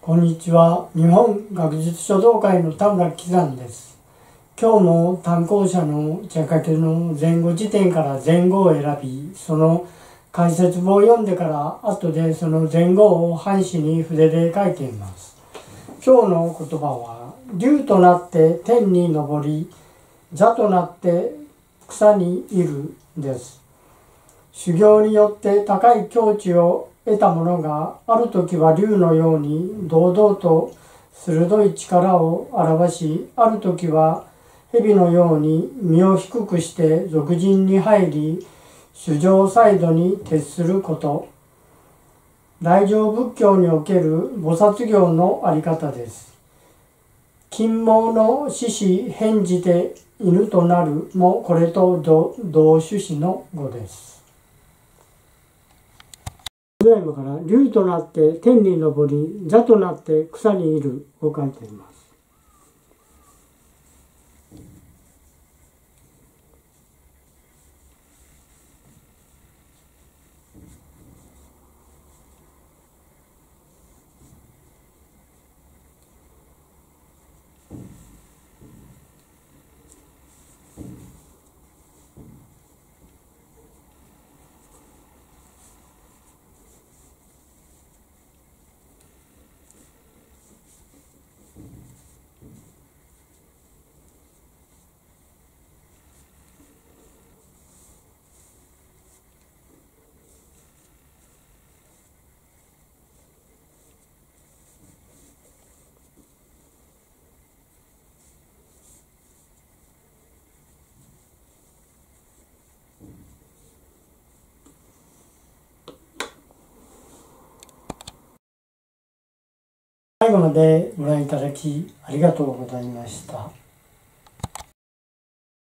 こんにちは。日本学術書道会の田村喜山です。今日も単行者の茶掛けの前後辞典から前後を選び、その解説文を読んでから後でその前後を半紙に筆で書いています。今日の言葉は、龍となって天に昇り、座となって草にいるです。修行によって高い境地を得た者がある時は龍のように堂々と鋭い力を表し、ある時は蛇のように身を低くして俗人に入り、衆生サイドに徹すること。大乗仏教における菩薩行のあり方です。金毛の獅子変じて犬となるもこれと同趣旨の語です。から龍となって天に昇り、座となって草にいるを書いています。最後までご覧いただきありがとうございました。